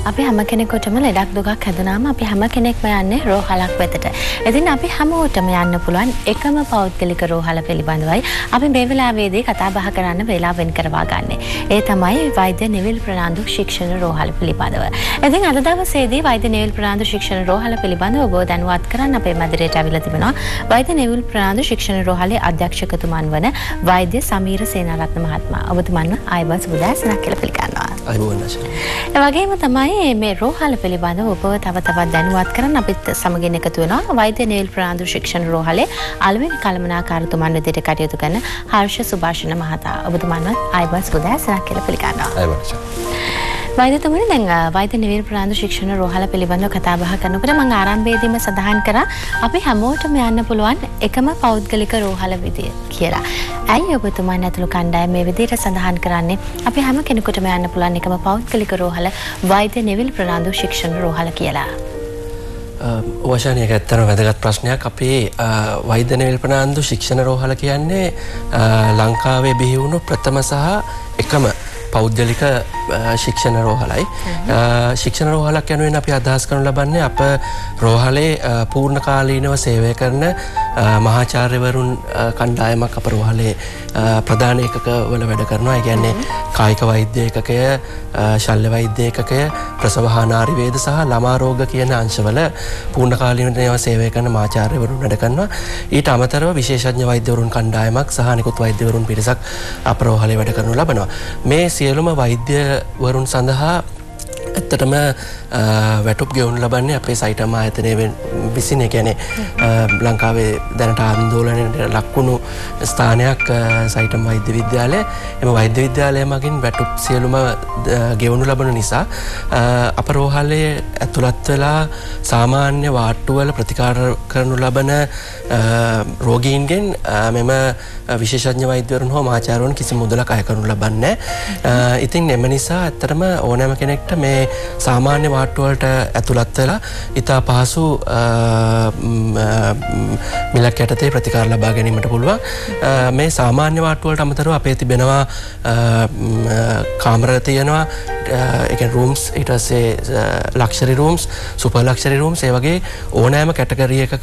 අපි හැම කෙනෙකුටම ලෙඩක් දුකක් හැදුනාම අපි හැම කෙනෙක්ම යන්නේ රෝහලක් වෙතට. ඉතින් අපි හැමෝටම යන්න පුළුවන් එකම පෞද්ගලික රෝහල පිළිබඳවයි අපි මේ වෙලාවේදී කතා බහ කරන්න වේලාව වෙන් කරවා ගන්නෙ. ඒ තමයි වෛද්‍ය නෙවිල් ප්‍රනාන්දු ශික්ෂණ රෝහල පිළිබඳව. ඉතින් අද දවසේදී වෛද්‍ය නෙවිල් ප්‍රනාන්දු ශික්ෂණ රෝහල පිළිබඳව ඔබ දැනුවත් කරන්න අපේ මැදිරියට අවිලා තිබෙනවා. වෛද්‍ය නෙවිල් ප්‍රනාන්දු ශික්ෂණ රෝහලේ අධ්‍යක්ෂකතුමන් වන වෛද්‍ය සමීර සේනාරත්න මහත්මයා. ඔබතුමන්ව ආයුබෝවන් සුබ දවසක් කියලා පිළිගන්නවා. ආයුබෝවන්. ඒ වගේම තමයි මේ රෝහල පිළිබඳව ඔබව තව තවත් දැනුවත් කරන්න අපිත් සමගින් එකතු වෙනවා වෛද්‍ය නෙවිල් ප්‍රනාන්දු ශික්ෂණ රෝහලේ අලුවෙනි කළමනාකාරතුමන් විදිහට කටයුතු කරන හර්ෂ සුභාෂණ මහතා. ඔබතුමන්ව ආයුබෝවන් සුබ දවසක් කියලා පිළිගන්නවා. ආයුබෝවන්. වෛද්‍යතුමනි දැන් වෛද්‍ය නෙවිල් ප්‍රනාන්දු ශික්ෂණ රෝහල පිළිබඳව කතා බහ කරනකොට මම ආරම්භයේදීම සඳහන් කරා අපි හැමෝටම යන්න පුළුවන් එකම පෞද්ගලික රෝහල විදිය කියලා. ඇයි ඔබතුමන් ඇතුළු කණ්ඩායම මේ විදිහට සඳහන් කරන්නේ අපි හැම කෙනෙකුටම යන්න පුළුවන් එකම පෞද්ගලික රෝහල වෛද්‍ය නෙවිල් ප්‍රනාන්දු ශික්ෂණ රෝහල කියලා? වශානි එක ඇත්තටම වැදගත් ප්‍රශ්නයක්. අපේ වෛද්‍ය නෙවිල් ප්‍රනාන්දු ශික්ෂණ රෝහල කියන්නේ ලංකාවේ බිහි වුණු ප්‍රථම සහ එකම පෞද්ගලික ශික්ෂණ රෝහලයි. ශික්ෂණ රෝහලක් යනුවෙන් අපි අදහස් කරනු ලබන්නේ අප රෝහලේ පූර්ණ කාලීනව සේවය කරන මහාචාර්යවරුන් කණ්ඩායමක් අප රෝහලේ ප්‍රධාන ඒකකවල වැඩ කරනවා. ඒ කියන්නේ කායික වෛද්‍ය ඒකකය, ශල්‍ය වෛද්‍ය ඒකකය, ප්‍රසවහානාරි වේද සහ ළමා රෝග කියන අංශවල පූර්ණ කාලීනව සේවය කරන මහාචාර්යවරුන් වැඩ කරනවා. ඊට අමතරව විශේෂඥ වෛද්‍යවරුන් කණ්ඩායමක් සහ අනිකුත් වෛද්‍යවරුන් පිරිසක් අප රෝහලේ වැඩ කරනු ලබනවා. මේ සියලුම වෛද්‍යවරුන් සඳහා ඇත්තටම වැටුප් ගෙවුණු ලබන්නේ අපේ සයිටම ආයතනය විසින්. ඒ කියන්නේ ලංකාවේ දැනට ආందోලනයට ලක්වුණු ස්ථානයක් සයිටම වෛද්‍ය විද්‍යාලය. එම වෛද්‍ය විද්‍යාලය මගින් වැටුප් සියලුම ගෙවුණු ලබන නිසා අප රෝහලේ ඇතුළත් වෙලා සාමාන්‍ය වාට්ටුවල ප්‍රතිකාර කරනු ලබන රෝගීන්ගෙන් මෙම විශේෂඥ වෛද්‍යවරුන් හෝ මහාචාර්යවරුන් කිසි මුදලක් අය කරනු ලබන්නේ නැහැ. ඉතින් එම නිසා ඇත්තටම ඕනෑම කෙනෙක්ට මේ සාමාන්‍ය වාට්ටුවලට ඇතුළත් වෙලා ඉතා පහසු මිලක් යටතේ ප්‍රතිකාර ලබා ගැනීමට පුළුවන්. මේ සාමාන්‍ය වාට්ටුවලට අමතරව අපේ තිබෙනවා කාමර තියෙනවා, ඒ කියන්නේ රූම්ස්, ඊට පස්සේ luxury rooms, super luxury rooms, ඒ වගේ ඕනෑම කැටගරි එකක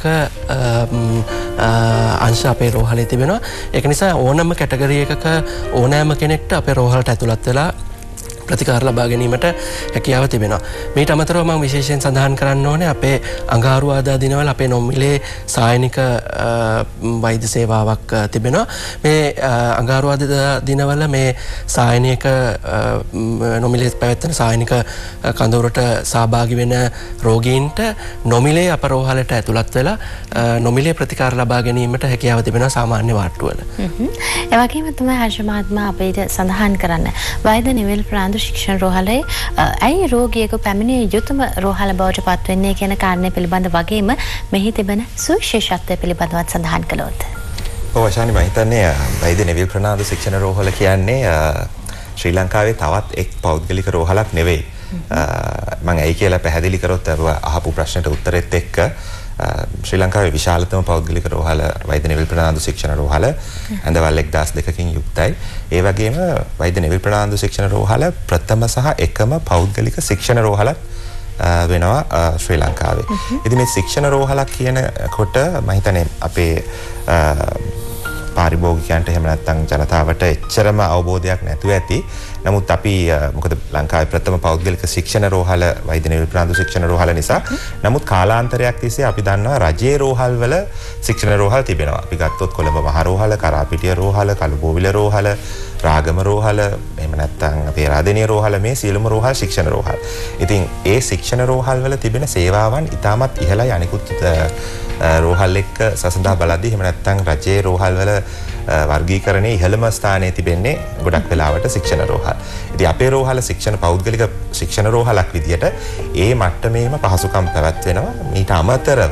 අංශ අපේ රෝහලේ තිබෙනවා. ඒක නිසා ඕනෑම කැටගරි එකක ඕනෑම කෙනෙක්ට අපේ රෝහලට ඇතුළත් වෙලා ප්‍රතිකාර ලබා ගැනීමට හැකියාව තිබෙනවා. මීට අමතරව මම විශේෂයෙන් සඳහන් කරන්න ඕනේ අපේ අඟහරුවාදා දිනවල අපේ නොමිලේ සායනික වෛද්‍ය සේවාවක් තිබෙනවා. මේ අඟහරුවාදා දිනවල මේ සායනික නොමිලේ පැවැත්වෙන සායනික කඳවුරට සහභාගී වෙන රෝගීන්ට නොමිලේ අප රෝහලට ඇතුළත් වෙලා නොමිලේ ප්‍රතිකාර ලබා ගැනීමට හැකියාව තිබෙනවා සාමාන්‍ය වාට්ටුවල. ඒ වගේම තමයි හර්ෂ මහත්මයා අපිට සඳහන් කරන්න වෛද්‍ය නෙවිල් ප්‍රනාන්දු ශික්ෂණ රෝහලේ ඇයි රෝගියෙකු පැමිණිය යුතුම රෝහල බවට පත් වෙන්නේ කියන කාරණය පිළිබඳ වගේම මෙහි තිබෙන සුවිශේෂත්වය පිළිබඳවත් සඳහන් කළොත්. වශානි මම හිතන්නේ වෛද්‍ය නෙවිල් ප්‍රනාන්දු ශික්ෂණ රෝහල කියන්නේ ශ්‍රී ලංකාවේ තවත් එක් පෞද්ගලික රෝහලක් නෙවෙයි. මම ඇයි කියලා පැහැදිලි කරොත් අහපු ප්‍රශ්නට උත්තරෙත් එක්ක ශ්‍රී ලංකාවේ විශාලතම පෞද්ගලික රෝහල වෛද්‍ය නෙවිල් ප්‍රනාන්දු ශික්ෂණ රෝහල ඇඳවල් 1002කින් යුක්තයි. ඒ වගේම වෛද්‍ය නෙවිල් ප්‍රනාන්දු ශික්ෂණ රෝහල ප්‍රථම සහ එකම පෞද්ගලික ශික්ෂණ රෝහලක් වෙනවා ශ්‍රී ලංකාවේ. ඉතින් මේ ශික්ෂණ රෝහලක් කියනකොට මම හිතන්නේ අපේ පාරිභෝගිකයන්ට එහෙම නැත්නම් ජනතාවට එච්චරම අවබෝධයක් නැතුව ඇති. නමුත් අපි මොකද ලංකාවේ ප්‍රථම පෞද්ගලික ශික්ෂණ රෝහල වෛද්‍ය නෙවිල් ප්‍රනාන්දු ශික්ෂණ රෝහල නිසා නමුත් කාලාන්තරයක් තිස්සේ අපි දන්නවා රජයේ රෝහල් වල ශික්ෂණ රෝහල් තිබෙනවා. අපි ගත්තොත් කොළඹ මහ රෝහල, කරාපිටිය රෝහල, කළුබෝවිල රෝහල, රාගම රෝහල, එහෙම නැත්නම් අපේ රාදෙනිය රෝහල, මේ සියලුම රෝහල් ශික්ෂණ රෝහල්. ඉතින් ඒ ශික්ෂණ රෝහල් වල තිබෙන සේවාවන් ඉතාමත් ඉහළයි අනිකුත් රෝහල් එක්ක සසඳා බලද්දී. එහෙම නැත්නම් රජයේ රෝහල් වල වර්ගීකරණයේ ඉහළම ස්ථානයේ තිබෙන්නේ ගොඩක් වෙලාවට ශික්ෂණ රෝහල්. ඉතින් අපේ රෝහල ශික්ෂණ පෞද්ගලික ශික්ෂණ රෝහලක් විදියට ඒ මට්ටමේම පහසුකම් පැවැත්වෙනවා. ඊට අමතරව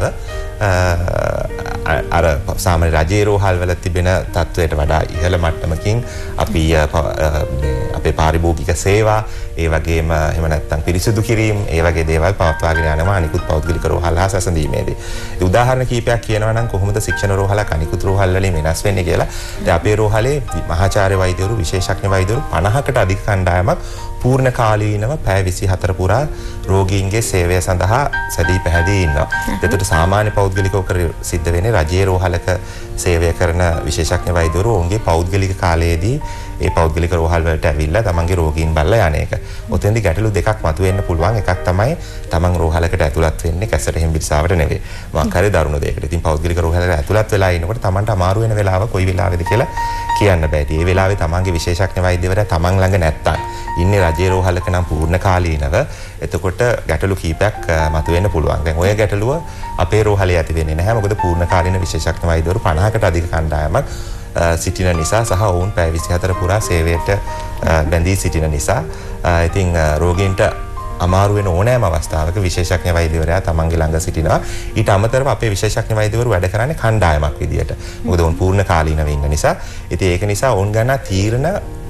අර සාමාන්‍ය රජයේ රෝහල් වල තිබෙන තත්වයට වඩා ඉහළ මට්ටමකින් අපි අපේ පාරිභෝගික සේවා, ඒ වගේම එහෙම නැත්නම් පිරිසිදු කිරීම, ඒ වගේ දේවල් පවත්වාගෙන යනවා අනිකුත් පෞද්ගලික රෝහල් හා සැසඳීමේදී. ඉතින් උදාහරණ කීපයක් කියනවා නම් කොහොමද ශික්ෂණ රෝහලක් අනිකුත් රෝහල් වලින් වෙනස් වෙන්නේ කියලා. දැන් අපේ රෝහලේ මහාචාර්ය වෛද්‍යවරු, විශේෂඥ වෛද්‍යවරු 50කට අධික කණ්ඩායමක් පූර්ණ කාලීනව පැය 24 පුරා රෝගීන්ගේ සේවය සඳහා සැදී පැහැදී ඉන්නවා. ඒකට සාමාන්‍ය පෞද්ගලිකව කර සිද්ධ වෙන්නේ රජයේ රෝහලක සේවය කරන විශේෂඥ වෛද්‍යවරු ඔවුන්ගේ පෞද්ගලික කාලයේදී ඒ පෞද්ගලික රෝහල් වලට ඇවිල්ලා තමන්ගේ රෝගීන් බලලා යන එක. ඔතෙන්දී ගැටලු දෙකක් මතුවෙන්න පුළුවන්. එකක් තමයි තමන් රෝහලකට ඇතුළත් වෙන්නේ කැසට හිම්බිරිසාවට නෙවෙයි. මොකක් හරි දරුණු දෙයකට. ඉතින් පෞද්ගලික රෝහලකට ඇතුළත් වෙලා ඉනකොට තමන්ට අමාරු වෙන වෙලාව කොයි වෙලාවෙද කියලා කියන්න බෑ. ඒ වෙලාවේ තමන්ගේ විශේෂඥ වෛද්‍යවරයා තමන් ළඟ නැත්තම් ඉන්නේ රජයේ රෝහලක නම් පූර්ණ කාලීනව. එතකොට ගැටලු කීපයක් මතුවෙන්න පුළුවන්. දැන් ඔය ගැටලුව අපේ රෝහලේ ඇති වෙන්නේ නැහැ. මොකද පූර්ණ කාලීන විශේෂඥ වෛද්‍යවරු 50කට අධික කණ්ඩායමක් සිටින නිසා සහ ඔවුන් පැය 24 පුරා සේවයට බැඳී සිටින නිසා ඉතින් රෝගීන්ට අමාරු වෙන ඕනෑම අවස්ථාවක විශේෂඥ වෛද්‍යවරයා තමන්ගේ ළඟ සිටිනවා. ඊට අමතරව අපේ විශේෂඥ වෛද්‍යවරු වැඩ කරන්නේ කණ්ඩායමක් විදියට. මොකද ඔවුන් පූර්ණ කාලීනව ඉන්න නිසා. ඉතින් ඒක නිසා ඔවුන් ගන්න තීරණ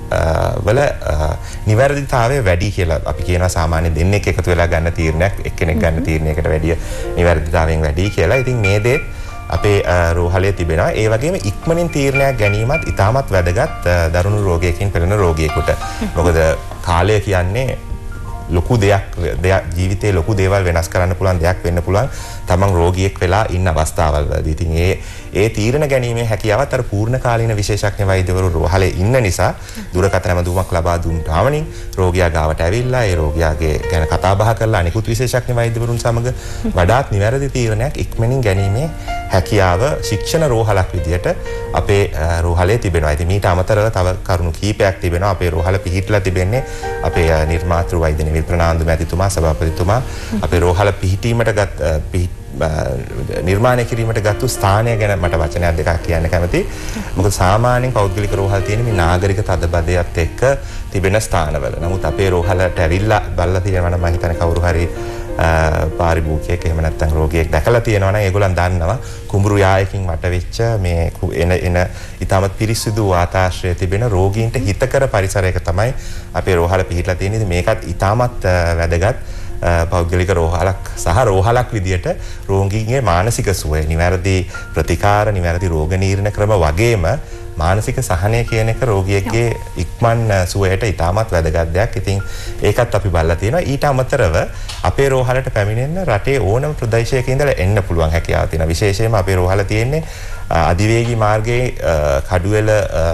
වල නිවැරදිතාවය වැඩි කියලා අපි කියනවා. සාමාන්‍ය දෙන්නෙක් එකතු වෙලා ගන්න තීරණයක් එක්කෙනෙක් ගන්න තීරණයකට වැඩිය නිවැරදිතාවයෙන් වැඩි කියලා. ඉතින් මේ දේ අපේ රෝහලේ තිබෙනවා. ඒ වගේම ඉක්මනින් තීරණයක් ගැනීමත් ඉතාමත් වැදගත් දරුණු රෝගයකින් පෙළෙන රෝගියෙකුට. මොකද කාලය කියන්නේ ලොකු දෙයක් ජීවිතේ ලොකු දේවල් වෙනස් කරන්න පුළුවන් දෙයක් වෙන්න පුළුවන් තමන් රෝගියෙක් වෙලා ඉන්න අවස්ථාවල් වලදී. ඉතින් ඒ තීරණ ගැනීමේ හැකියාවත් අර පූර්ණ කාලීන විශේෂඥ වෛද්‍යවරු රෝහලේ ඉන්න නිසා දුරකථන ඇමතුමක් ලබා දුන් ගමනින් රෝගියා ගාවට ඇවිල්ලා ඒ රෝගියාගේ ගැන කතා බහ කරලා අනිකුත් විශේෂඥ වෛද්‍යවරුන් සමග වඩාත් නිවැරදි තීරණයක් ඉක්මනින් ගැනීමේ හැකියාව ශික්ෂණ රෝහලක් විදියට අපේ රෝහලේ තිබෙනවා. ඉතින් මීට අමතරව තව කරුණු කීපයක් තිබෙනවා. අපේ රෝහල පිහිටලා තිබෙන්නේ අපේ නිර්මාතෘ වෛද්‍ය නිවිල් ප්‍රනාන්දු මැතිතුමා සභාපතිතුමා අපේ රෝහල පිහිටීමට නිර්මාණය කිරීමට ගත්තු ස්ථානය ගැන මට වචනයක් දෙකක් කියන්න කැමතියි. මොකද සාමාන්‍යයෙන් පෞද්ගලික රෝහල් තියෙන මේ නාගරික තදබදයත් එක්ක තිබෙන ස්ථානවල. නමුත් අපේ රෝහලට ඇවිල්ලා බලලා තියෙනවා නම් මම හිතන්නේ කවුරු හරි පාරිභෝගිකයෙක් එහෙම නැත්නම් රෝගියෙක් දැකලා තියෙනවා නම් ඒගොල්ලන් දන්නවා කුඹුරු යායකින් වටවෙච්ච මේ එන ඊටමත් පිරිසිදු වාතාශ්‍රය තිබෙන රෝගීන්ට හිතකර පරිසරයක තමයි අපේ රෝහල පිහිටලා තියෙන්නේ. ඉතින් මේකත් ඊටමත් වැදගත් පෞද්ගලික රෝහලක් සහ රෝහලක් විදියට රෝගීන්ගේ මානසික සුවය, නිවැරදි ප්‍රතිකාර, නිවැරදි රෝග නිర్ణය ක්‍රම වගේම මානසික සහනය කියන එක රෝගියෙක්ගේ ඉක්මන් සුවයට ඉතාමත් වැදගත් දෙයක්. ඉතින් ඒකත් අපි බලලා තියෙනවා. ඊට අමතරව අපේ රෝහලට පැමිණෙන්න රටේ ඕනම ප්‍රදේශයක ඉඳලා එන්න පුළුවන් හැකියාව තියෙනවා. විශේෂයෙන්ම අපේ රෝහල තියෙන්නේ අධිවේගී මාර්ගයේ කඩුවෙල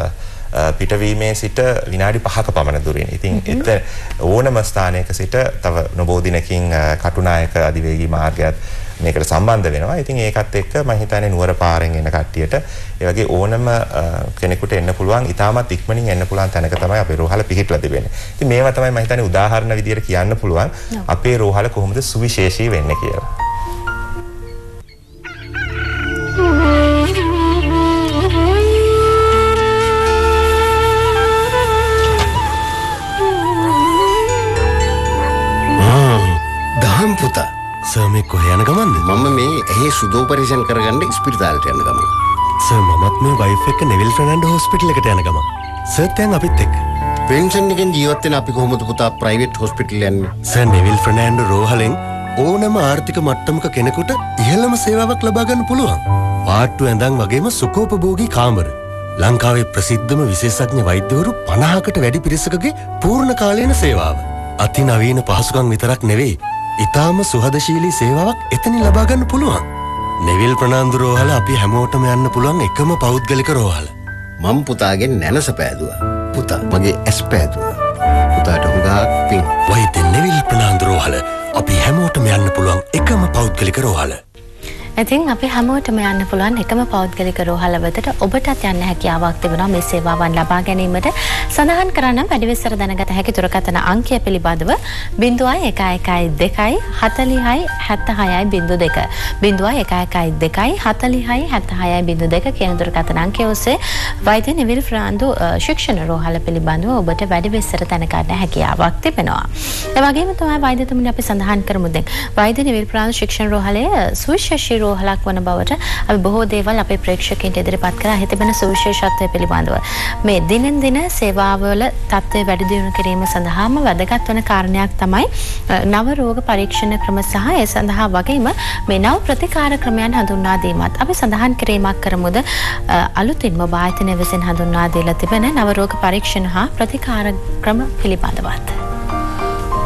පිටවීමේ සිට විනාඩි 5ක පමණ දුරින්. ඉතින් එතන ඕනම ස්ථානයක සිට තව නොබෝ දිනකින් කටුනායක අධිවේගී මාර්ගයත් මේකට සම්බන්ධ වෙනවා. ඉතින් ඒකත් එක්ක මම හිතන්නේ නුවර පාරෙන් එන කට්ටියට ඒ වගේ ඕනම කෙනෙකුට එන්න පුළුවන්, ඉතාමත් ඉක්මනින් එන්න පුළුවන් තැනක තමයි අපේ රෝහල පිහිටලා තිබෙන්නේ. ඉතින් මේවා තමයි මම හිතන්නේ උදාහරණ විදියට කියන්න පුළුවන් අපේ රෝහල කොහොමද සුවිශේෂී වෙන්නේ කියලා. පුතා සර් මේ කොහේ යන ගමන්ද? මම මේ ඇහි සුදෝපරේෂන් කරගන්න ස්පිරිතාලෙට යන ගමන්. සර් මමත් මේ වයිෆ් එක්ක නෙවිල් ෆර්නැන්ඩෝ හොස්පිටල් එකට යන ගමන්. සර් දැන් අපිත් එක්ක. පෙන්ෂන් එකෙන් ජීවත් වෙන අපි කොහොමද පුතා ප්‍රයිවට් හොස්පිටල් යන්නේ? සර් නෙවිල් ෆර්නැන්ඩෝ රෝහලෙන් ඕනම ආර්ථික මට්ටමක කෙනෙකුට ඉහළම සේවාවක් ලබා ගන්න පුළුවන්. පාට්ටු ඇඳන් වගේම සුඛෝපභෝගී කාමර. ලංකාවේ ප්‍රසිද්ධම විශේෂඥ වෛද්‍යවරු 50කට වැඩි පිරිසකගේ පූර්ණ කාලීන සේවාව. අතිනවීන පහසුකම් විතරක් නෙවෙයි, ඉතාම සුහදශීලී සේවාවක් එතනින් ලබා ගන්න පුළුවන්. නෙවිල් ප්‍රනාන්දු රෝහල අපි හැමෝටම යන්න පුළුවන් එකම පෞද්ගලික රෝහල. මම පුතාගෙන් නැනස පෑදුවා. පුතා මගේ ඇස් පෑදුවා. පුතාට හුඟක් පිං. වෛද්‍ය නෙවිල් ප්‍රනාන්දු රෝහල අපි හැමෝටම යන්න පුළුවන් එකම පෞද්ගලික රෝහල. ඉතින් අපි හැමෝටම යන්න පුළුවන් එකම පෞද්ගලික රෝහල වෙතට ඔබටත් යන්න හැකියාවක් තිබෙනවා මේ සේවාවන් ලබා ගැනීමට. සඳහන් කරන්නම් වැඩි විස්තර දැනගත හැකි දුරකථන අංකය පිළිබඳව 0112 46 76 02 46 76 කියන දුරකථන අංකය ඔස්සේ වෛද්‍ය නිවිල් ෆර්නැන්ඩෝ ශික්ෂණ රෝහල පිළිබඳව ඔබට වැඩි විස්තර දැනගන්න හැකියාවක් තිබෙනවා. ඒ වගේම තමයි වෛද්‍යතුමනි අපි සඳහන් කරමු දැන් වෛද්‍ය නිවිල් ෆර්නැන්ඩෝ ශික්ෂණ රෝහලයේ සුවිශේෂී රෝහලක් වන බවට අපි බොහෝ දේවල් අපේ ප්‍රේක්ෂකයන්ට ඉදිරිපත් කරා. හිතෙන සුවිශේෂත්වය පිළිබඳව මේ දිනෙන් දින සේවාවල තත්ත්වය වැඩි දියුණු කිරීම සඳහාම වැදගත් වන කාරණයක් තමයි නව රෝග පරීක්ෂණ ක්‍රම සහ ඒ සඳහා වගේම මේ නව ප්‍රතිකාර ක්‍රමයන් හඳුන්වා දීමත්. අපි සඳහන් කිරීමක් කරමුද අලුතින්ම ආයතනය විසින් හඳුන්වා දීලා තිබෙන නව රෝග පරීක්ෂණ හා ප්‍රතිකාර ක්‍රම පිළිබඳවත්.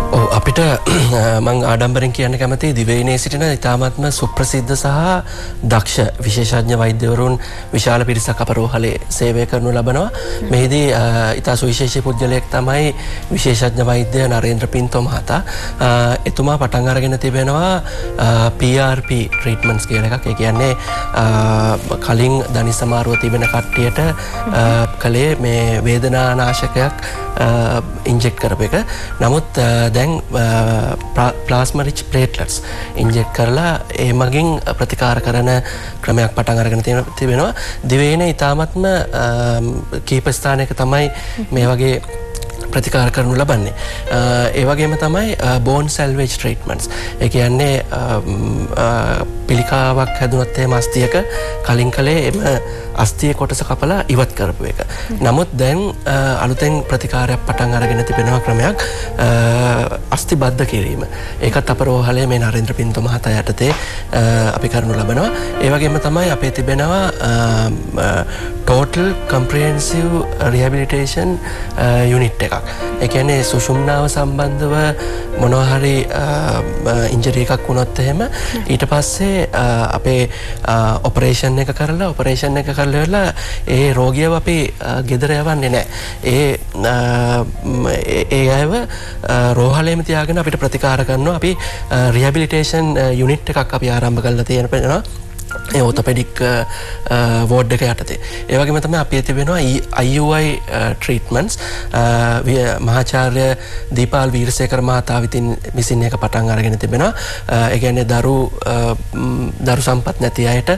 අපිට මං ආඩම්බරෙන් කියන්න කැමති දිවයිනේ සිටින ඉතාමත්ම සුප්‍රසිද්ධ සහ දක්ෂ විශේෂඥ වෛද්‍යවරුන් විශාල පිරිසක් අප රෝහලේ සේවය කරනු ලබනවා. මෙහිදී ඉතා සුවිශේෂී පුද්ගලයෙක් තමයි විශේෂඥ වෛද්‍ය නරේන්ද්‍ර පින්තෝ මහතා. එතුමා පටන් අරගෙන තිබෙනවා PRP ට්‍රීට්මන්ට්ස් කියලා එකක්. ඒ කියන්නේ කලින් දනි සමාරුව තිබෙන කට්ටියට කලේ මේ වේදනානාශකයක් ඉන්ජෙක්ට් කරපු එක. නමුත් දැන් ප්ලාස්මා රිච් ප්ලේට්ලට්ස් ඉන්ජෙක්ට් කරලා ඒ මගින් ප්‍රතිකාර කරන ක්‍රමයක් පටන් අරගෙන තිබෙනවා. දිවයිනේ ඉතාමත්ම කීප ස්ථානයක තමයි මේ වගේ ප්‍රතිකාර කරනු ලබන්නේ. ඒ වගේම තමයි බෝන් සැල්වේජ් ට්‍රීට්මන්ට්ස්. ඒ කියන්නේ පිළිකාවක් හැදුනොත් එහෙම අස්තියක කලින් කලේ එම අස්තිය කොටස කපලා ඉවත් කරපු එක. නමුත් දැන් අලුතෙන් ප්‍රතිකාරයක් පටන් අරගෙන තිබෙනවා ක්‍රමයක් අස්ති බද්ධ කිරීම. ඒකත් අප රෝහලේ මේ නරේන්ද්‍ර පින්තෝ මහතා යටතේ අපි කරනු ලබනවා. ඒ වගේම තමයි අපේ තිබෙනවා total comprehensive rehabilitation unit එකක්. ඒ කියන්නේ සුෂුම්නාව සම්බන්ධව මොනවා හරි ඉන්ජරි එකක් වුණොත් එහෙම ඊට පස්සේ අපේ ඔපරේෂන් එක කරලා වෙලා ඒ රෝගියව අපි ගෙදර යවන්නේ නැහැ. ඒ අයව රෝහලේම තියාගෙන අපිට ප්‍රතිකාර කරනවා. අපි රිහැබිලිටේෂන් යුනිට් එකක් අපි ආරම්භ කරලා තියෙනවා. ඒ ඕතොපෙඩික් වෝඩ් එක යටතේ. ඒ වගේම තමයි අපි තිබෙනවා IUI ට්‍රීට්මන්ට්ස්. මහාචාර්ය දීපාල් වීරසේකර මහතා විසින් එක පටන් අරගෙන තිබෙනවා. ඒ කියන්නේ දරු සම්පත් නැති අයට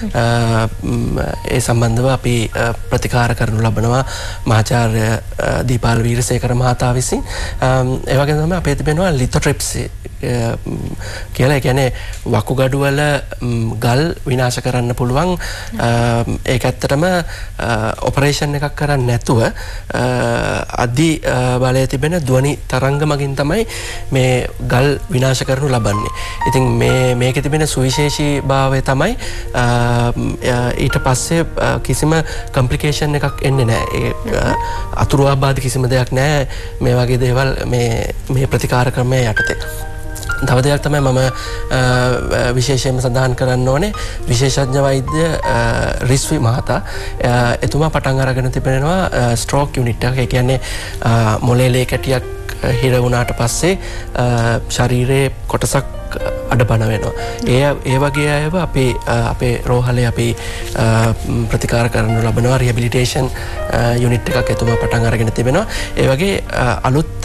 ඒ සම්බන්ධව අපි ප්‍රතිකාර කරනු ලබනවා මහාචාර්ය දීපාල් වීරසේකර මහතා විසින්. ඒ වගේම තමයි අපේ තිබෙනවා ලිතොට්‍රිප්සි කියලා. ඒ කියන්නේ වකුගඩු වල ගල් විනාශ කරන්න පුළුවන්. ඒක ඇත්තටම ඔපරේෂන් එකක් කරන්නේ නැතුව අධි බලය තිබෙන ධ්වනි තරංග මගින් තමයි මේ ගල් විනාශ කරනු ලබන්නේ. ඉතින් මේකේ තිබෙන සුවිශේෂී භාවය තමයි ඊට පස්සේ කිසිම කම්ප්ලිකේෂන් එකක් එන්නේ නැහැ. ඒ අතුරු ආබාධ කිසිම දෙයක් නැහැ මේ වගේ දේවල් මේ ප්‍රතිකාර ක්‍රමය යටතේ. තව දෙයක් තමයි මම විශේෂයෙන්ම සඳහන් කරන්න ඕනේ විශේෂඥ වෛද්‍ය රිස්වි මහතා. එතුමා පටන් අරගෙන තිබෙනවා ස්ට්‍රෝක් යුනිට් එකක්. ඒ කියන්නේ මොලේ ලේ කැටියක් හිර වුණාට පස්සේ ශරීරයේ කොටසක් අඩපණ වෙනවා. ඒ වගේ අයව අපේ රෝහලේ අපි ප්‍රතිකාර කරනු ලබනවා. රිහැබිලිටේෂන් යුනිට් එකක් එතුමා පටන් අරගෙන තිබෙනවා. ඒ වගේ අලුත්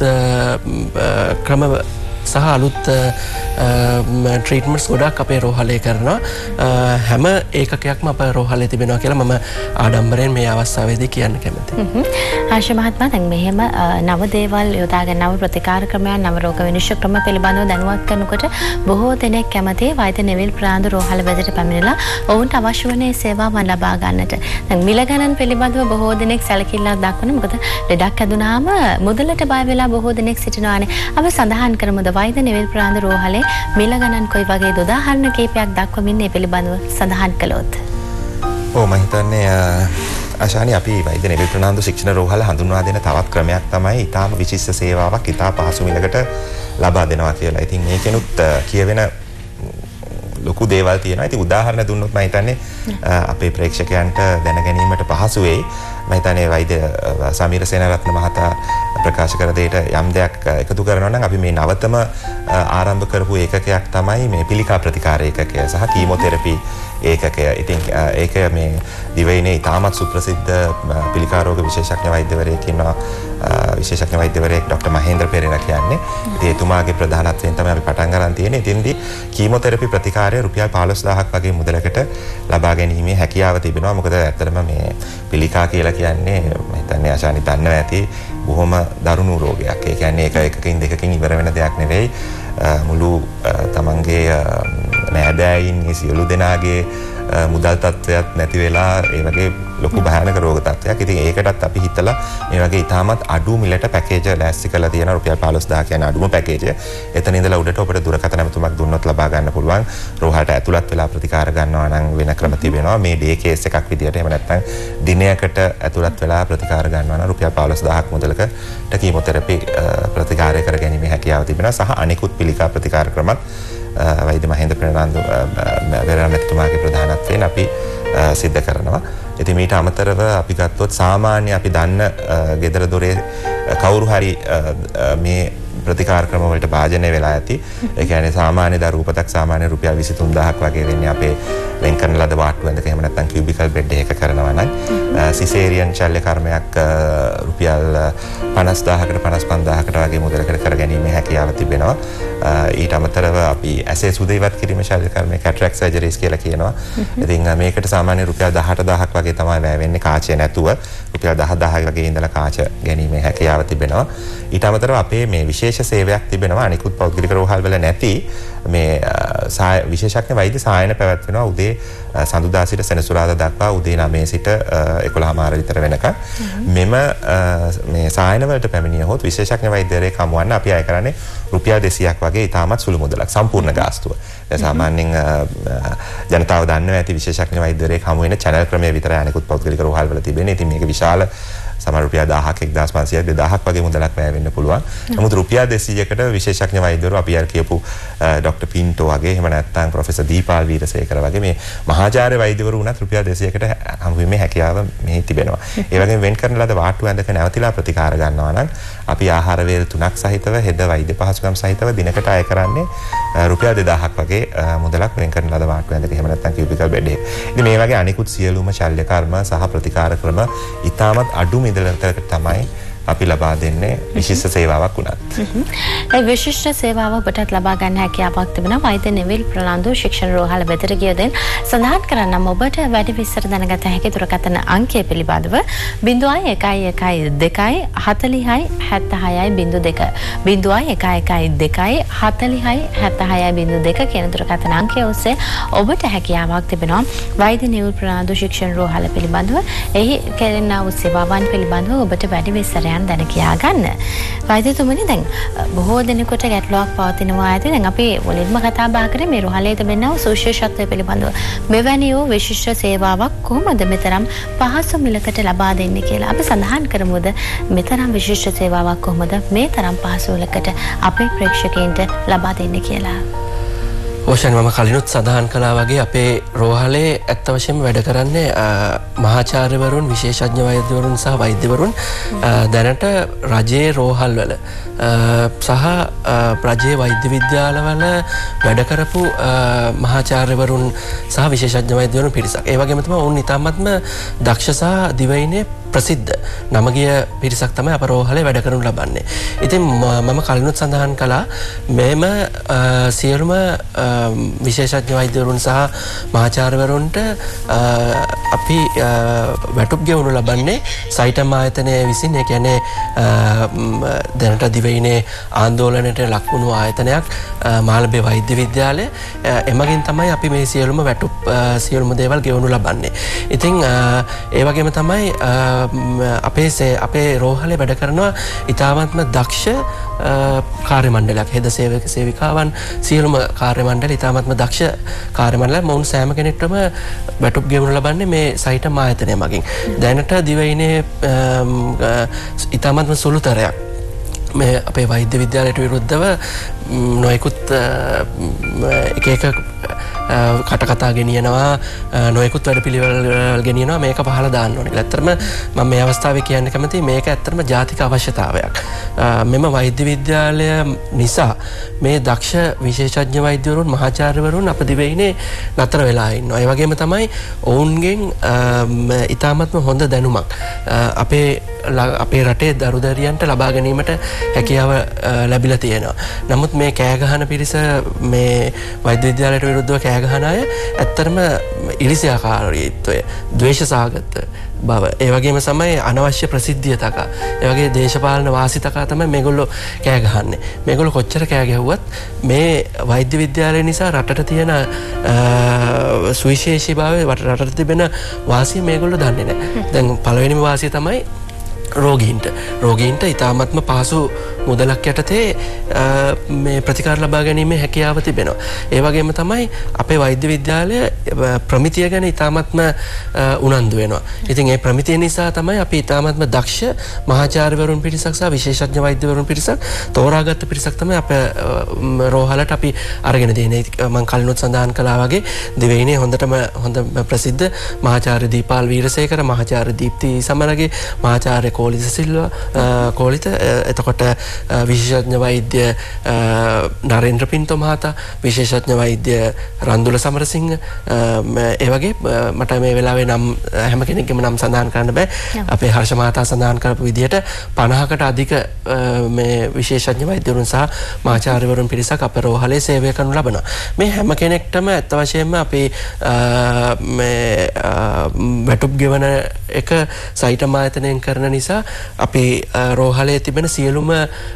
ක්‍රම සහ අලුත් ට්‍රීට්මන්ට්ස් ගොඩක් අපේ රෝහලේ කරනවා. හැම ඒකකයක්ම අපේ රෝහලේ තිබෙනවා කියලා මම ආඩම්බරයෙන් මේ අවස්ථාවේදී කියන්න කැමතියි. ආශා මහත්මයා දැන් මෙහෙම නව දේවල් යොදාගෙන නව ප්‍රතිකාර ක්‍රමයන් නව රෝග විනිශ්චය ක්‍රම පිළිබඳව දැනුවත් කරනකොට බොහෝ දෙනෙක් කැමතියි වෛද්‍ය නෙවිල් ප්‍රනාන්දු රෝහල වෙතට පැමිණලා ඔවුන්ට අවශ්‍ය වන සේවාවන් ලබා ගන්නට. දැන් මිල ගණන් පිළිබඳව බොහෝ දෙනෙක් සැලකිල්ලක් දක්වනවා. මොකද ලෙඩක් හැදුනාම මුදලට බය වෙලා බොහෝ දෙනෙක් සිටිනවානේ. අපි සඳහන් කරමුද වෛද්‍ය නෙවිල් ප්‍රනාන්දු රෝහලේ මිල ගණන් කොයි වගේ උදාහරණ කීපයක් දක්වමින් මේ පිළිබඳව සඳහන් කළොත්. මම හිතන්නේ ආශානි අපි වෛද්‍ය නෙවිල් ප්‍රනාන්දු ශික්ෂණ රෝහල හඳුන්වා දෙන තවත් ක්‍රමයක් තමයි ඊටාම විශිෂ්ට සේවාවක් ඊටා පහසු මිලකට ලබා දෙනවා කියලා. ඉතින් මේකෙනුත් කියවෙන ලොකු දේවල් තියෙනවා. ඉතින් උදාහරණ දුන්නොත් මම හිතන්නේ අපේ ප්‍රේක්ෂකයන්ට දැන ගැනීමට පහසු වෙයි. මම හිතන්නේ වෛද්‍ය සමීර සේනාරත්න මහතා ප්‍රකාශ කර දෙයට යම් දෙයක් එකතු කරනවා නම් අපි මේ නවතම ආරම්භ කරපු ඒකකයක් තමයි මේ පිළිකා ප්‍රතිකාර ඒකකය සහ කීමෝതെරපි ඒකකය. ඉතින් ඒක මේ දිවයිනේ ඉතාමත් සුප්‍රසිද්ධ පිළිකා රෝග විශේෂඥ වෛද්‍යවරයෙක් ඉන්නවා. විශේෂඥ වෛද්‍යවරයෙක් ඩොක්ටර් මහේන්ද්‍ර පෙරේරා කියන්නේ. ඉතින් එතුමාගේ ප්‍රධානත්වයෙන් තමයි අපි පටන් ගන්න තියෙන්නේ. ඉතින්දී කීමෝതെරපි ප්‍රතිකාරය රුපියල් 15000ක් වගේ මුදලකට ලබා ගැනීමේ හැකියාව තිබෙනවා. මොකද ඇත්තටම මේ පිළිකා කියලා කියන්නේ මම හිතන්නේ ආශානි දන්නවා ඇති බොහොම දරුණු රෝගයක්. ඒ කියන්නේ ඒක එකකින් දෙකකින් ඉවර වෙන දෙයක් නෙවෙයි. මුළු තමන්ගේ නෑදෑයින් සියලු දෙනාගේ මුදල් තත්ත්වයක් නැති වෙලා ඒ වගේ ලොකු භයානක රෝග තත්ත්වයක්. ඉතින් ඒකටත් අපි හිතලා මේ වගේ ඉතාමත් අඩු මිලට පැකේජ් ලෑස්ති කරලා තියෙනවා. රුපියල් 15000 කියන අඩුම පැකේජ්. එතන ඉඳලා උඩට ඔබට දුරකථන ඇමතුමක් දුන්නොත් ලබා ගන්න පුළුවන්. රෝහලට ඇතුළත් වෙලා ප්‍රතිකාර ගන්නවා නම් වෙන ක්‍රම තිබෙනවා. මේ ඩේ කේස් එකක් විදියට එහෙම නැත්නම් දිනයකට ඇතුළත් වෙලා ප්‍රතිකාර ගන්නවා නම් රුපියල් 15000ක් මුදලකට කීමෝതെරපි ප්‍රතිකාරය කර ගැනීමේ හැකියාව තිබෙනවා. සහ අනිකුත් පිළිකා ප්‍රතිකාර ක්‍රමත් වෛද්‍ය මහේන්ද්‍ර ප්‍රනාන්දු වේරාමැතිතුමාගේ ප්‍රධානත්වයෙන් අපි සිද්ධ කරනවා. ඉතින් මීට අමතරව අපි ගත්තොත් සාමාන්‍ය අපි දන්න ගෙදර දොරේ කවුරු හරි මේ ප්‍රතිකාර ක්‍රම වලට භාජනය වෙලා ඇති. ඒ කියන්නේ සාමාන්‍ය දරුපතක් සාමාන්‍ය රුපියල් 23000ක් වගේ වෙන්නේ අපේ වෙන් කරන ලද වාට්ටු ඇඳක එහෙම නැත්නම් කියුබිකල් බෙඩ් එකක කරනවා නම් සිසේරියන් ශල්‍ය කර්මයක් රුපියල් 50000කට 55000කට වගේ මුදලකට කර ගැනීම හැකියාව තිබෙනවා. ඊට අමතරව අපි ඇසේ සුද ඉවත් කිරීම ශල්‍ය කර්මය කැටරැක්ට් සර්ජරිස් කියලා කියනවා. ඉතින් මේකට සාමාන්‍ය රුපියල් 18000ක් වගේ තමයි වැය වෙන්නේ කාචය නැතුව. රුපියල් 10000 වගේ ඉඳලා කාච ගැනීමේ හැකියාව තිබෙනවා. ඊට අමතරව අපේ මේ විශේෂ සේවයක් තිබෙනවා අනිකුත් පෞද්ගලික රෝහල් වල නැති මේ විශේෂඥ වෛද්‍ය සායන පැවැත්වෙනවා උදේ සඳුදා සිට සෙනසුරාදා දක්වා උදේ 9 සිට 11:00 විතර වෙනකම්. මෙම මේ සායන වලට පැමිණියහොත් විශේෂඥ වෛද්‍යවරයෙක් හමුවන්න අපි අය කරන්නේ රුපියල් 200ක් වගේ ඉතාමත් සුළු මුදලක් සම්පූර්ණ ගාස්තුව. සාමාන්‍යයෙන් ජනතාව දන්නවා ඇති විශේෂඥ වෛද්‍යවරයෙක් හමු වෙන channel ක්‍රමයේ විතරයි අනිකුත් පෞද්ගලික රෝහල් වල තිබෙන්නේ. ඉතින් මේක විශාල සමහර රුපියල් 1000ක් 1500ක් 2000ක් වගේ මුදලක් වැය වෙන්න පුළුවන්. නමුත් රුපියල් 200කට විශේෂඥ වෛද්‍යවරු අපි අර කියපු ડોક્ટર පින්ටෝ වගේ එහෙම නැත්නම් ප්‍රොෆෙසර් දීපාල් වීරසේකර වගේ මේ මහාචාර්ය වෛද්‍යවරු වුණත් රුපියල් 200කට හමු වීමේ හැකියාව මෙහි තිබෙනවා. ඒ වගේම වෙන් කරන ලද වාට්ටු ඇඳක නැවතිලා ප්‍රතිකාර ගන්නවා නම් අපි ආහාර වේල් 3ක් සහිතව හෙද වෛද්‍ය පහසුකම් සහිතව දිනකට අය කරන්නේ රුපියල් 2000ක් වගේ මුදලක් වෙන් කරන ලද වාට්ටු ඇඳක එහෙම නැත්නම් කියුබිකල් බෙඩ් එක. ඉතින් මේ වගේ අනිකුත් සියලුම ශල්‍ය කර්ම සහ ප්‍රතිකාර ක්‍රම ඉතාමත් අඩු මිදලකට තමයි අපි ලබා දෙන්නේ විශිෂ්ට සේවාවක් වුණත්. ඒ විශිෂ්ට සේවාව ඔබට ලබා ගන්න හැකියාවක් තිබෙනවා. වෛද්‍ය නෙවිල් ප්‍රනාන්දු ශික්ෂණ රෝහල වෙතට ගිය දෙන් සඳහන් කරනම් ඔබට වැඩි විස්තර දැනගත හැකි දුරකථන අංකය පිළිබඳව 0112 40 76 02 0112 40 76 02 කියන දුරකථන අංකය ඔස්සේ ඔබට හැකියාවක් තිබෙනවා. වෛද්‍ය නෙවිල් ප්‍රනාන්දු ශික්ෂණ රෝහල පිළිබඳව එහි කෙරෙනා වූ සේවාවන් පිළිබඳව ඔබට වැඩි විස්තරයන් දැන කියා ගන්න. වෛද්‍යතුමනි දැන් බොහෝ දෙනෙකුට ගැටලුවක් පවතිනවා ඇති. දැන් අපි මුලින්ම කතා බහ කරේ මේ රෝහලේ තිබෙනා වූ සුවිශේෂත්වය පිළිබඳව. මෙවැනි වූ විශිෂ්ට සේවාවක් කොහොමද මෙතරම් පහසු මිලකට ලබා දෙන්නේ කියලා. අපි සඳහන් කරමුද මෙතරම් විශිෂ්ට සේවාවක් කොහොමද මේ තරම් පහසු මිලකට අපේ ප්‍රේක්ෂකයන්ට ලබා දෙන්නේ කියලා. ඕෂන් මම කලිනුත් සඳහන් කළා වගේ අපේ රෝහලේ ඇත්ත වශයෙන්ම වැඩ කරන්නේ මහාචාර්යවරුන් විශේෂඥ වෛද්‍යවරුන් සහ වෛද්‍යවරුන් දැනට රජයේ රෝහල් වල සහ රජයේ වෛද්‍ය විද්‍යාලවල වැඩ කරපු මහාචාර්යවරුන් සහ විශේෂඥ වෛද්‍යවරුන් පිරිසක්. ඒ වගේම තමයි ඔවුන් ඉතාමත්ම දක්ෂ සහ දිවයිනේ ප්‍රසිද්ධ නමගිය පිරිසක් තමයි අප රෝහලේ වැඩ කරනු ලබන්නේ. ඉතින් මම කලිනුත් සඳහන් කළා මෙම සියලුම විශේෂඥ වෛද්‍යවරුන් සහ මහාචාර්යවරුන්ට අපි වැටුප් ගෙවනු ලබන්නේ සයිටම් ආයතනය විසින්. ඒ කියන්නේ දැනට දිවයිනේ ආందోලනයට ලක් වුණු ආයතනයක් මාළඹේ වෛද්‍ය විද්‍යාලය. එමගින් තමයි අපි මේ සියලුම වැටුප් සියලුම දේවල් ගෙවනු ලබන්නේ. ඉතින් ඒ වගේම තමයි අපේ රෝහලේ වැඩ කරනවා ඉතාමත්ම දක්ෂ කාර්ය මණ්ඩලයක්. හෙද සේවක සේවිකාවන් සියලුම කාර්ය මණ්ඩල ඉතාමත්ම දක්ෂ කාර්ය මණ්ඩලයක්. මොවුන් සෑම කෙනෙක්ටම වැටුප් ගෙවනු ලබන්නේ මේ සයිටම් ආයතනය මගින්. දැනට දිවයිනේ ඉතාමත්ම සුළුතරයක් මේ අපේ වෛද්‍ය විද්‍යාලයට විරුද්ධව නොයෙකුත් එක කටකතා ගෙනියනවා නොයෙකුත් වැඩපිළිවෙළ ගෙනියනවා මේක පහළ දාන්න ඕනේ. ඇත්තටම මම මේ අවස්ථාවේ කියන්න කැමතියි මේක ඇත්තටම ජාතික අවශ්‍යතාවයක්. මෙම වෛද්‍ය විද්‍යාලය නිසා මේ දක්ෂ විශේෂඥ වෛද්‍යවරුන් මහාචාර්යවරුන් අප දිවයිනේ නතර වෙලා ඉන්නවා. ඒ වගේම තමයි ඔවුන්ගෙන් ඉතාමත්ම හොඳ දැනුමක් අපේ රටේ දරුදරියන්ට ලබා ගැනීමට හැකියාව ලැබිලා තියෙනවා. නමුත් මේ කෑ ගහන පිරිස මේ වෛද්‍ය විද්‍යාලයට විරුද්ධව කෑ ගහන අය ඇත්තටම ඉරිසියාකාරීත්වය, ද්වේෂ සහගත බව, ඒ වගේම තමයි අනවශ්‍ය ප්‍රසිද්ධිය තකා, ඒ වගේ දේශපාලන වාසි තකා තමයි මේගොල්ලෝ කෑ ගහන්නේ. මේගොල්ලෝ කොච්චර කෑ ගැහුවත් මේ වෛද්‍ය විද්‍යාලය නිසා රටට තියෙන සුවිශේෂී භාවය, රටට තිබෙන වාසිය මේගොල්ලෝ දන්නේ නැහැ. දැන් පළවෙනිම වාසිය තමයි රෝගීන්ට ඉතාමත්ම පහසු මුදලක් යටතේ මේ ප්‍රතිකාර ලබා ගැනීමේ හැකියාව තිබෙනවා. ඒ වගේම තමයි අපේ වෛද්‍ය විද්‍යාලය ප්‍රමිතිය ගැන ඉතාමත්ම උනන්දු වෙනවා. ඉතින් ඒ ප්‍රමිතිය නිසා තමයි අපි ඉතාමත්ම දක්ෂ මහාචාර්යවරුන් පිරිසක් සහ විශේෂඥ වෛද්‍යවරුන් පිරිසක් තෝරාගත්ත පිරිසක් තමයි අපේ රෝහලට අපි අරගෙන තියෙන්නේ. මම කලිනුත් සඳහන් කළා වගේ දිවයිනේ හොඳ ප්‍රසිද්ධ මහාචාර්ය දීපාල් වීරසේකර, මහාචාර්ය දීප්ති සමරගේ, මහාචාර්ය කෝලිත සිල්වා කෝලිත, එතකොට විශේෂඥ වෛද්‍ය නරේන්ද්‍ර පින්තෝ මහතා, විශේෂඥ වෛද්‍ය රන්දුල සමරසිංහ, ඒ වගේ මට මේ වෙලාවේ නම් හැම කෙනෙක්ගේම නම් සඳහන් කරන්න බෑ. අපේ හර්ෂ මහතා සඳහන් කරපු විදිහට 50කට අධික මේ විශේෂඥ වෛද්‍යවරුන් සහ මහාචාර්යවරුන් පිරිසක් අපේ රෝහලේ සේවය කරනු ලබනවා. මේ හැම කෙනෙක්ටම ඇත්ත වශයෙන්ම අපි මේ වැටුප් ගෙවන එක සයිටම් ආයතනයෙන් කරන නිසා අපි රෝහලේ තිබෙන සියලුම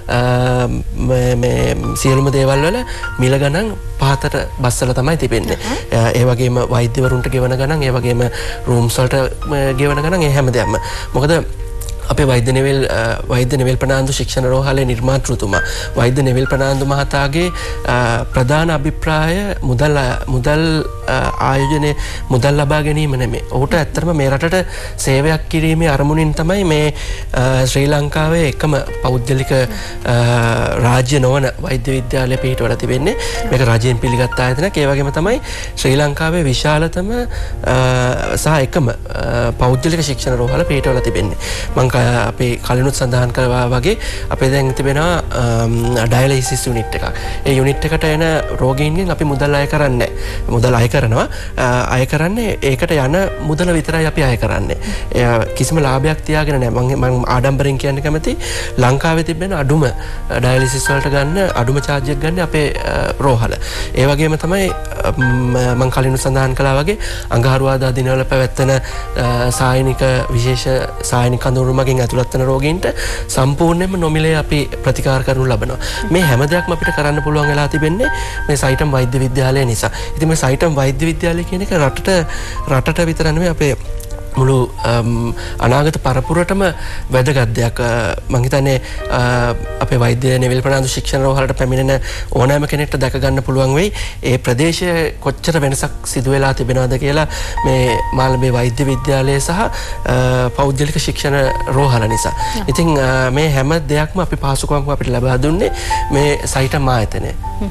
දේවල් වල මිල ගණන් පහතට බස්සලා තමයි තිබෙන්නේ. ඒ වගේම වෛද්‍යවරුන්ට ගෙවන ගණන්, ඒ වගේම රූම්ස් වලට ගෙවන ගණන්, ඒ හැමදේම. මොකද අපේ වෛද්‍ය නෙවිල් ප්‍රනාන්දු ශික්ෂණ රෝහලේ නිර්මාතෘතුමා වෛද්‍ය නෙවිල් ප්‍රනාන්දු මහතාගේ ප්‍රධාන අභිප්‍රාය මුදල් ආයෝජනය, මුදල් ලබා ගැනීම නෙමෙයි. ඔහුට ඇත්තටම මේ රටට සේවයක් කිරීමේ අරමුණින් තමයි මේ ශ්‍රී ලංකාවේ එකම පෞද්ගලික රාජ්‍ය නොවන වෛද්‍ය විද්‍යාලය පිහිටවලා තිබෙන්නේ. මේක රජයෙන් පිළිගත් ආයතනයක්. ඒ වගේම තමයි ශ්‍රී ලංකාවේ විශාලතම සහ එකම පෞද්ගලික ශික්ෂණ රෝහල පිහිටවලා තිබෙන්නේ. අපි කලිනුත් සඳහන් කරවා වගේ අපේ දැන් තිබෙනවා ඩයලිසිස් යුනිට් එකක්. ඒ යුනිට් එකට එන රෝගීන්ගෙන් අපි මුදල් අය කරන්නේ. මුදල් අය කරනවා. අය කරන්නේ ඒකට යන මුදල විතරයි අපි අය කරන්නේ. කිසිම ලාභයක් තියාගෙන නැහැ. මම ආඩම්බරෙන් කියන්න කැමති ලංකාවේ තිබෙන අඩුම ඩයලිසිස් වලට ගන්න අඩුම charge එක ගන්න අපේ රෝහල. ඒ වගේම තමයි මම කලිනුත් සඳහන් කළා වගේ අඟහරුවාදා දිනවල පැවැත්වෙන සායනික විශේෂ සායනික කඳවුරු මගින් ඇතුළත් වෙන රෝගීන්ට සම්පූර්ණයෙන්ම නොමිලේ අපි ප්‍රතිකාර කරනු ලබනවා. මේ හැම දෙයක්ම අපිට කරන්න පුළුවන් වෙලා තිබෙන්නේ මේ සයිටම් වෛද්‍ය විද්‍යාලය නිසා. ඉතින් මේ සයිටම් වෛද්‍ය විද්‍යාලය කියන එක රටට විතර නෙමෙයි අපේ මුළු අනාගත පරපුරටම වැදගත් දෙයක්. මම හිතන්නේ අපේ වෛද්‍ය නෙවිල් ප්‍රනාන්දු ශික්ෂණ රෝහලට පැමිණෙන ඕනෑම කෙනෙක්ට දැක ගන්න පුළුවන් වෙයි ඒ ප්‍රදේශයේ කොච්චර වෙනසක් සිදු වෙලා තිබෙනවද කියලා මේ මාළඹේ වෛද්‍ය විද්‍යාලය සහ පෞද්ගලික ශික්ෂණ රෝහල නිසා. ඉතින් මේ හැම දෙයක්ම අපි පහසුකම් අපිට ලබා දුන්නේ මේ සයිටම් ආයතනය.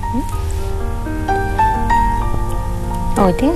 ඔව් ඉතින්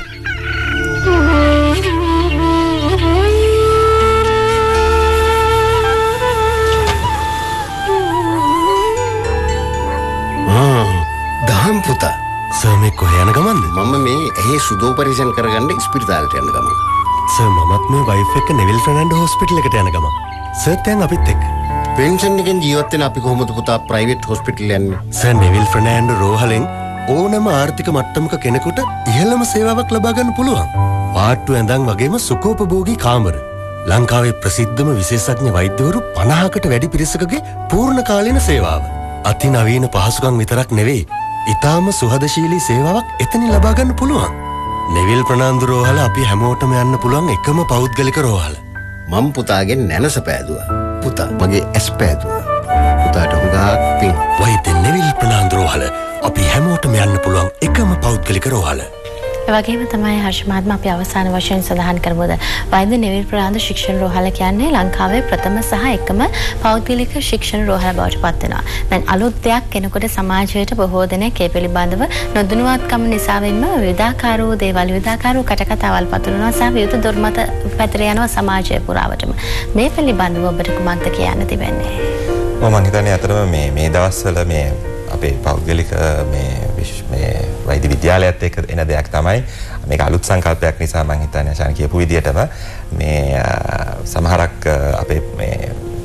දහම් පුතා සර් මේ කොහේ යන ගමන්ද? මම මේ ඇහි සුදෝපරීක්ෂණ කරගන්න ස්පිරිතාලෙට යන ගමන්. සර් මමත් මේ වයිෆ් එක්ක නෙවිල් ෆර්නැන්ඩෝ හොස්පිටල් එකට යන ගමන්. සර් දැන් අපිත් එක්ක පෙන්ෂන් එකෙන් ජීවත් වෙන අපි කොහොමද පුතා ප්‍රයිවට් හොස්පිටල් යන්නේ? සර් නෙවිල් ෆර්නැන්ඩෝ රෝහලෙන් ඕනම ආර්ථික මට්ටමක කෙනෙකුට ඉහළම සේවාවක් ලබා ගන්න පුළුවන්. පාට්ටු ඇඳන් වගේම සුකෝපභෝගී කාමර. ලංකාවේ ප්‍රසිද්ධම විශේෂඥ වෛද්‍යවරු 50කට වැඩි පිරිසකගේ පූර්ණ කාලීන සේවාව. අතිනවීන පහසුකම් විතරක් නෙවෙයි, ඉතාම සුහදශීලී සේවාවක් එතනින් ලබා ගන්න පුළුවන්. නෙවිල් ප්‍රනාන්දු රෝහල අපි හැමෝටම යන්න පුළුවන් එකම පෞද්ගලික රෝහල. මම පුතාගෙන් නැනස පෑදුවා. පුතා මගේ ඇස් පෑදුවා. පුතාට හුඟක් පිං. වෛද්‍ය නෙවිල් ප්‍රනාන්දු රෝහල අපි හැමෝටම යන්න පුළුවන් එකම පෞද්ගලික රෝහල. ඒ වගේම තමයි හර්ෂ මහත්මයා අපි අවසාන වශයෙන් සඳහන් කරමුද වෛද්‍ය නෙවිල් ප්‍රනාන්දු ශික්ෂණ රෝහල කියන්නේ ලංකාවේ ප්‍රථම සහ එකම පෞද්ගලික ශික්ෂණ රෝහල බවට පත් වෙනවා. දැන් අලුත් දෙයක් කෙනෙකුට සමාජයට බොහෝ දෙනෙක් ඒ පිළිබඳව නොදැනුවත්කම නිසාවෙන්ම විවිධාකාර වූ දේවල් විවිධාකාර වූ කටකතාවල් පතුරවනවා සහ විවිධ දුර්මත පැතිර යනවා සමාජය පුරාවටම. මේ පිළිබඳව ඔබට කුමක්ද කියන්න තිබෙන්නේ? මම හිතන්නේ අතරම මේ දවස්වල මේ අපේ පෞද්ගලික මේ වෛද්‍ය විද්‍යාලයත් එක්ක එන දෙයක් තමයි මේක අලුත් සංකල්පයක් නිසා මම හිතන්නේ ආශාන කියපු විදිහටම මේ සමහරක් අපේ මේ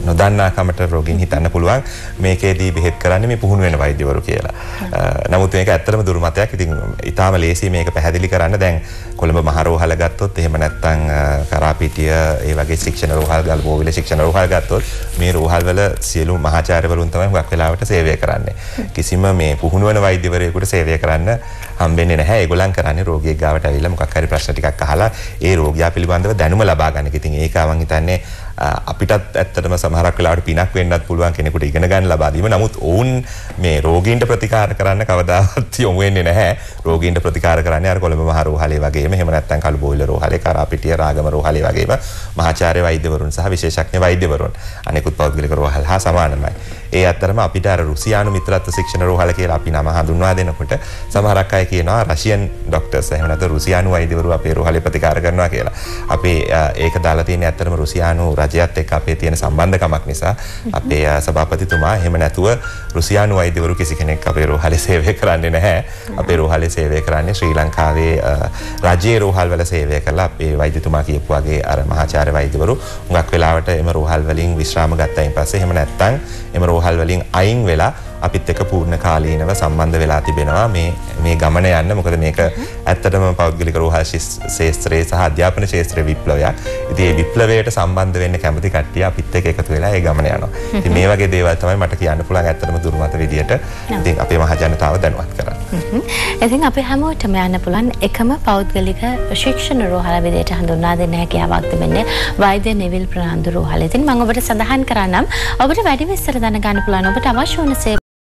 නොදන්නාකමට රෝගීන් හිතන්න පුළුවන් මේකේදී බෙහෙත් කරන්නේ මේ පුහුණු වෙන වෛද්‍යවරු කියලා. නමුත් මේක ඇත්තටම දුර්මතයක්. ඉතින් ඊටාම ලේසි මේක පැහැදිලි කරන්න. දැන් කොළඹ මහ රෝහල ගත්තොත් එහෙම නැත්නම් කරාපිටිය ඒ වගේ ශික්ෂණ රෝහල් ගල්බෝවිල ශික්ෂණ රෝහල් ගත්තොත් මේ රෝහල් වල සියලු මහාචාර්යවරුන් තමයි හුඟක් වෙලාවට සේවය කරන්නේ. කිසිම මේ පුහුණු වෙන වෛද්‍යවරයෙකුට සේවය කරන්න හම්බෙන්නේ නැහැ. ඒගොල්ලන් කරන්නේ රෝගියෙක් ගාවට ඇවිල්ලා මොකක් හරි ප්‍රශ්න ටිකක් අහලා ඒ රෝගියා පිළිබඳව දැනුම ලබා ගන්න. ඉතින් ඒක මම හිතන්නේ අපිටත් ඇත්තටම සමහරක් වෙලාවට පිනක් වෙන්නත් පුළුවන් කෙනෙකුට ඉගෙන ගන්න ලබා දීම. නමුත් ඔවුන් මේ රෝගීන්ට ප්‍රතිකාර කරන්න කවදාවත් යොමු වෙන්නේ නැහැ. රෝගීන්ට ප්‍රතිකාර කරන්නේ අර කොළඹ මහ රෝහලේ වගේම එහෙම නැත්නම් කළුබෝවිල රෝහලේ, කරාපිටිය, රාගම රෝහලේ වගේම මහාචාර්ය වෛද්‍යවරුන් සහ විශේෂඥ වෛද්‍යවරුන් අනෙකුත් පෞද්ගලික රෝහල් හා සමානමයි. ඒ අතරම අපිට අර රුසියානු මිත්‍රත්ව ශික්ෂණ රෝහල කියලා අපි නම හඳුන්වා දෙනකොට සමහරක් අය කියනවා රෂියන් ડોක්ටර්ස් එහෙම නැත්නම් රුසියානු වෛද්‍යවරු අපේ රෝහලේ ප්‍රතිකාර කරනවා කියලා. අපේ ඒක දාලා තියෙන්නේ ඇත්තටම රුසියානු රජයත් එක්ක අපේ තියෙන සම්බන්ධකමක් නිසා. අපේ සභාපතිතුමා එහෙම නැතුව රුසියානු වෛද්‍යවරු කිසි කෙනෙක් අපේ රෝහලේ සේවය කරන්නේ නැහැ. අපේ රෝහලේ සේවය කරන්නේ ශ්‍රී ලංකාවේ රජයේ රෝහල් වල සේවය කරලා අපේ වෛද්‍යතුමා කියපු වගේ අර මහාචාර්ය වෛද්‍යවරු හුඟක් වෙලාවට එම රෝහල් වලින් විශ්‍රාම ගත්තයින් පස්සේ එහෙම නැත්නම් එම රෝහල් වලින් අයින් වෙලා අපිත් එක්ක පූර්ණ කාලීනව සම්බන්ධ වෙලා තිබෙනවා මේ ගමන යන්න. මොකද මේක ඇත්තටම පෞද්ගලික රෝහල් ශාස්ත්‍රයේ සහ අධ්‍යාපන ශාස්ත්‍රයේ විප්ලවයක්. ඉතින් මේ විප්ලවයට සම්බන්ධ වෙන්න කැමති කට්ටිය අපිත් එක්ක එකතු වෙලා ඒ ගමන යනවා. ඉතින් මේ වගේ දේවල් තමයි මට කියන්න පුළුවන් ඇත්තටම දුර්මත විදියට ඉතින් අපේ මහ ජනතාව දැනුවත් කරන්න. ඉතින් අපි හැමෝටම යන්න පුළුවන් එකම පෞද්ගලික ශික්ෂණ රෝහල විදියට හඳුන්වා දෙන්න හැකියාවක් තිබෙන්නේ වෛද්‍ය නෙවිල් ප්‍රනාන්දු රෝහලේ. ඉතින් මම ඔබට සඳහන් කරන්නම් ඔබට වැඩි විස්තර දැනගන්න පුළුවන් ඔබට අවශ්‍ය වන